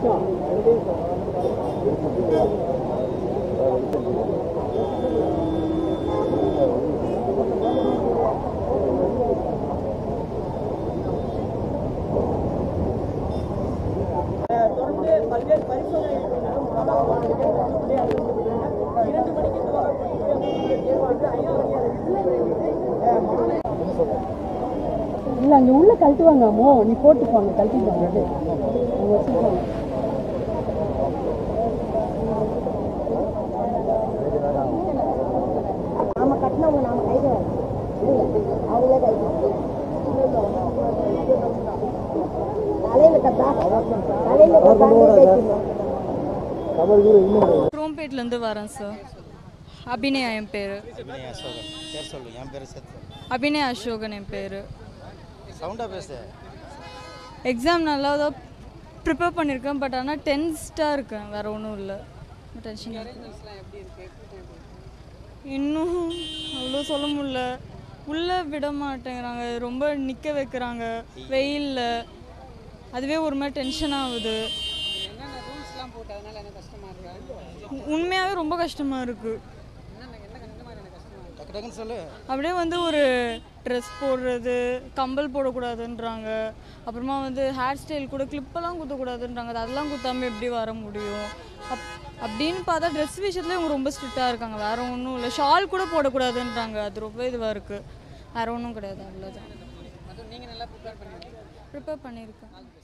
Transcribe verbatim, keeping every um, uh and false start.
இல்ல அங்க உள்ள கழட்டுவாங்க அம்மோ நீ போட்டுப்பாங்க கழட்டிப்பாங்க அவங்க வச்சுப்பாங்க நாம கட்டினவங்க நாம கைது அவங்களே கைது தலையில கட்டா தலையில குரோம்பேட்ல இருந்து வரேன் சார். அபிநயா என் பேரு. அபிநயா அசோகன் என் பேரு. எக்ஸாம் நல்லா தான் ப்ரிப்பேர் பண்ணியிருக்கேன். பட் ஆனால் டென்ஸ்டாக இருக்கேன், வேற ஒன்றும் இல்லை. டென்ஷன் இன்னும் அவ்வளோ சொல்ல முடியல. உள்ளே விட மாட்டேங்கிறாங்க, ரொம்ப நிற்க வைக்கிறாங்க வெயிலில். அதுவே ஒரு மாதிரி டென்ஷன் ஆகுது. உண்மையாகவே ரொம்ப கஷ்டமாக இருக்குது. அப்படியே வந்து ஒரு ட்ரெஸ் போடுறது, கம்பல் போடக்கூடாதுன்றாங்க. அப்புறமா வந்து ஹேர் ஸ்டைல் கூட கிளிப்பெல்லாம் குத்தக்கூடாதுன்றாங்க. அதெல்லாம் குத்தாமல் எப்படி வர முடியும்? அப் அப்படின்னு பார்த்தா ட்ரெஸ் விஷயத்துல இவங்க ரொம்ப ஸ்ட்ரிக்டாக இருக்காங்க. வேறு ஒன்றும் இல்லை. ஷால் கூட போடக்கூடாதுன்றாங்க. அது ரொம்ப இதுவாக இருக்குது. வேறு ஒன்றும் கிடையாது. அவ்வளோதான். ப்ரிப்பேர் பண்ணியிருக்கேன்.